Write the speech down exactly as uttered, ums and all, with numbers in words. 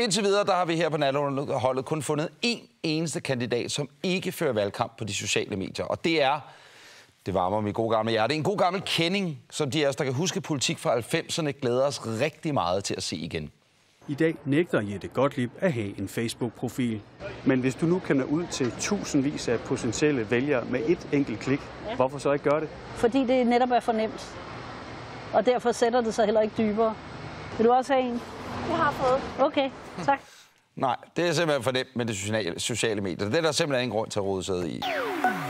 Indtil videre, der har vi her på natholdet kun fundet én eneste kandidat, som ikke fører valgkamp på de sociale medier. Og det er, det varmer mit gode gamle hjerte, en god gammel kending, som de af os, der kan huske politik fra halvfemserne, glæder os rigtig meget til at se igen. I dag nægter Jette Gottlieb at have en Facebook-profil. Men hvis du nu kan nå ud til tusindvis af potentielle vælgere med et enkelt klik, ja. Hvorfor så ikke gøre det? Fordi det netop er for nemt. Og derfor sætter det sig heller ikke dybere. Vil du også have en? Jeg har fået. Okay, tak. Nej, det er simpelthen for nemt med det sociale, sociale medier. Det er der simpelthen ingen grund til at rode sig i.